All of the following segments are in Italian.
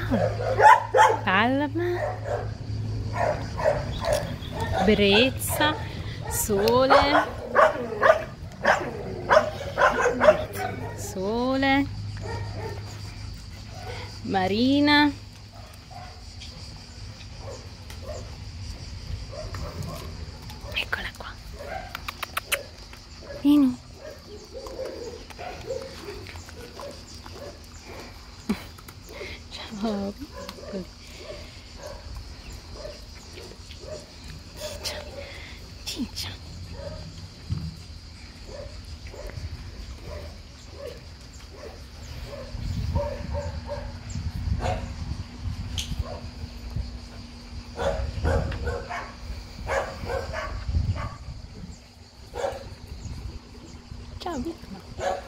Palma, brezza, sole, sole, Marina, eccola qua, vieni. Ciao, piccoli. Ciccia, ciccia. Ciao, piccola.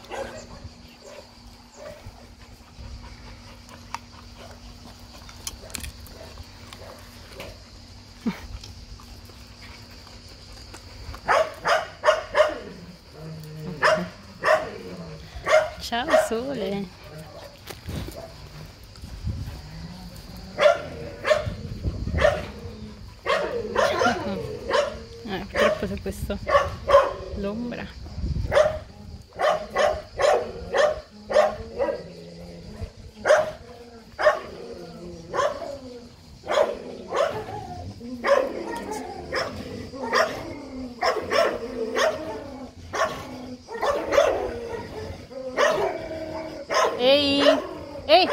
Ciao sole. Purtroppo c'è questo l'ombra. Ehi, ehi.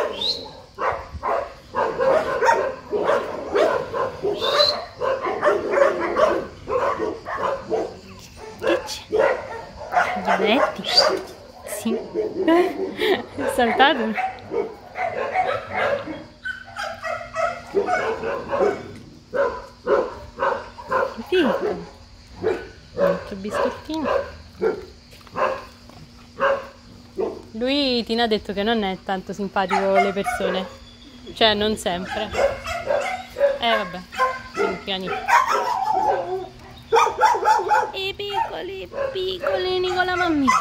Che c'è? Gianetti? Sì. È saltato. Piccolo. Altro biscottino. Lui Tina ha detto che non è tanto simpatico con le persone, cioè non sempre. Vabbè, sono piani. I piccoli, piccolini con la mammina.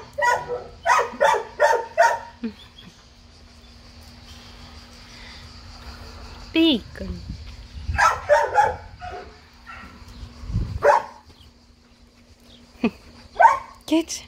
Piccoli. Che c'è?